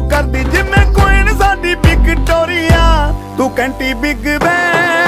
करदी जिमें क्वीन साडी विक्टोरिया, तू कैंटी बिग बैन